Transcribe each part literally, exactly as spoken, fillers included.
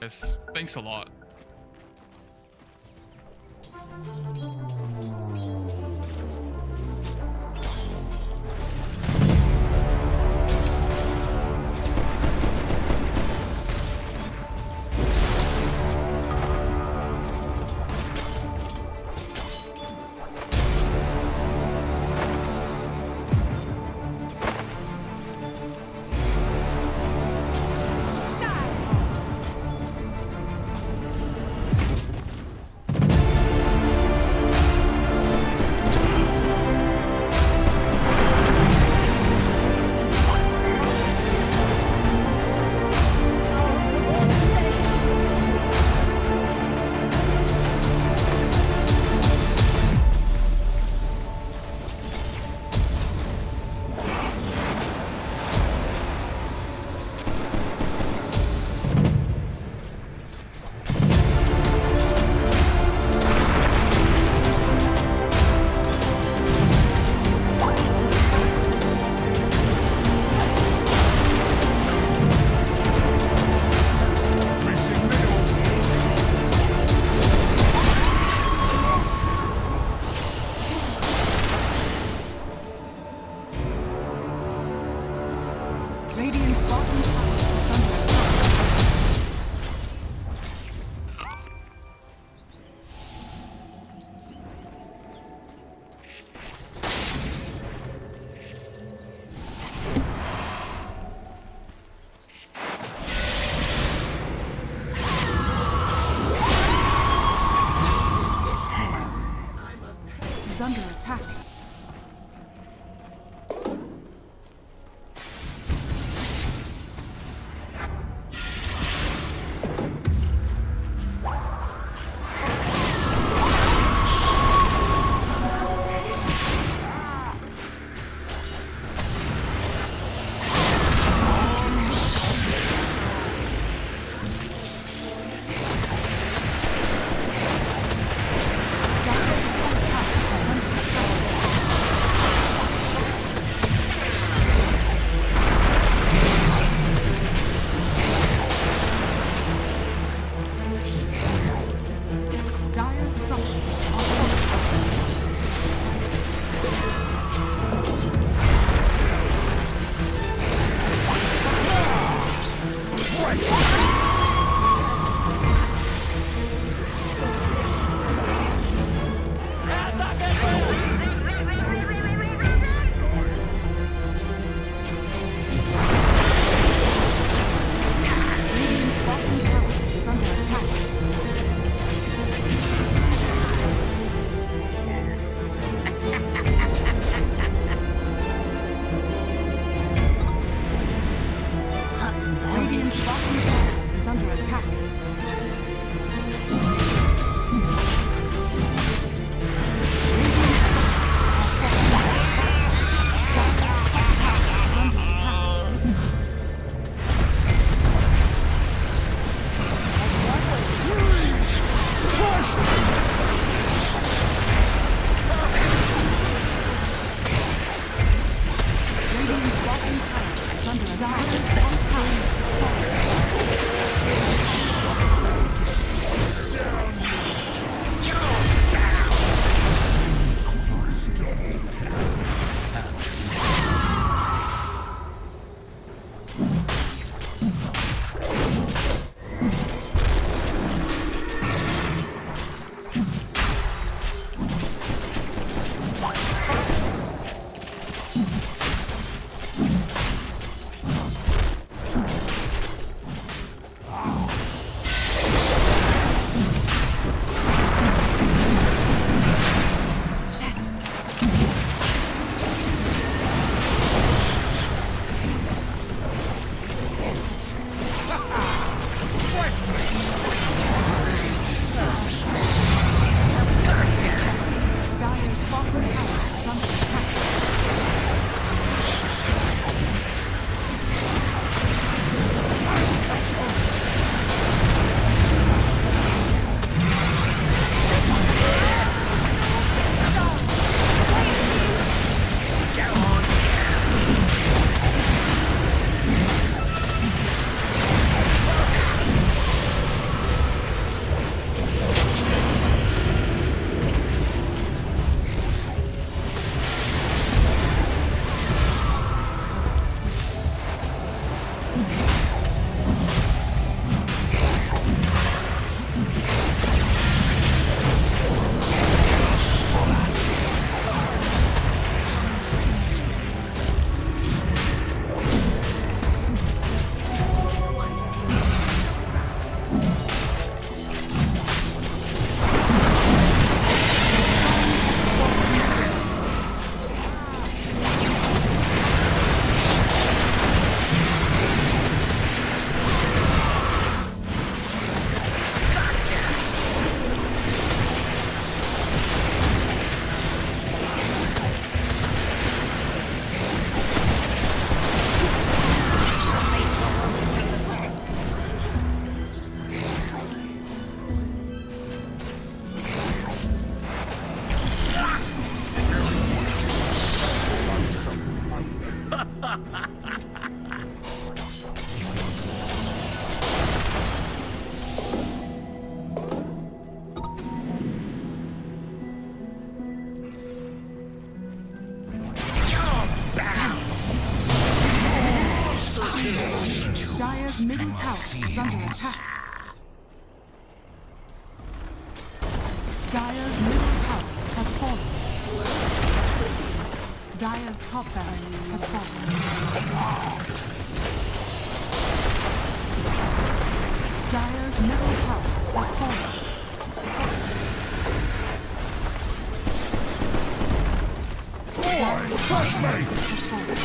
Yes, thanks a lot. Radiant's bottom tower is under attack. This power Is under attack. Dire structures are Radiant's bottom tower is under attack. Radiant's bottom tower is under attack. Radiant's bottom tower is under attack. Dire's middle tower is under attack. Dire's middle tower has fallen. Dire's top barracks has fallen. Dire's middle tower has fallen. Dire's Crush me! has fallen.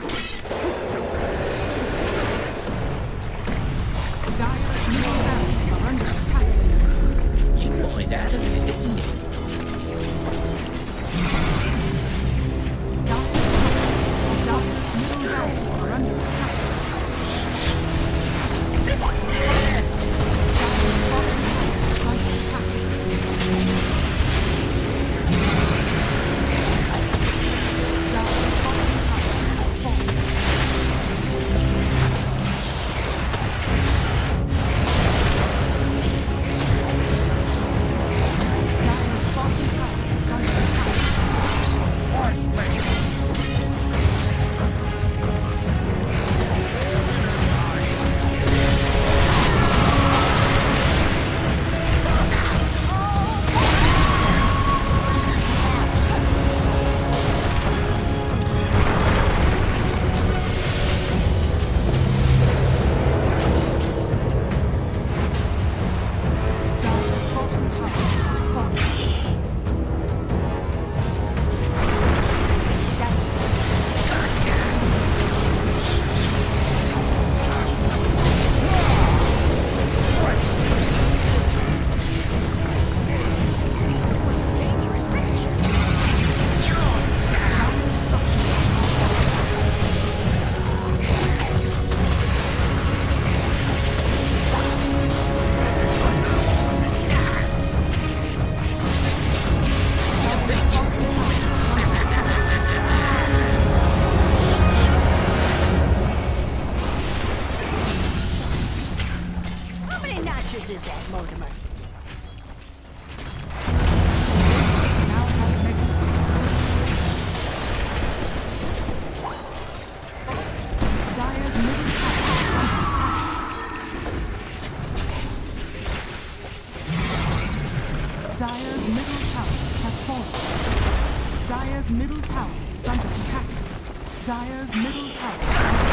Dire's middle barracks are under attack. You wanted out of here, didn't you? Dire's Dire's middle barracks are under attack. Dire's bottom tower is under attack. Dire's bottom tower has fallen. Dire's bottom tower is under attack. Crush me! Dire's bottom tower has fallen. How many notches is that, Mortimer? Now have negative. Dire's middle tower is under attack. Dire's middle tower has fallen. Dire's middle tower is under attack. Dire's middle tower has